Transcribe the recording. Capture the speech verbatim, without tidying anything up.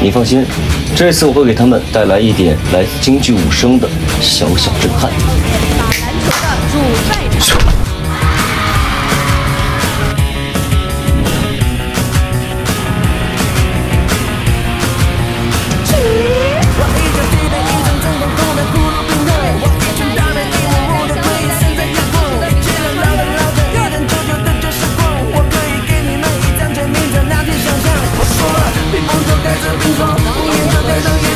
你放心，这次我会给他们带来一点来自京剧武生的小小震撼。 打篮球的主赛场。 冰封就盖着冰霜，红颜就盖上眼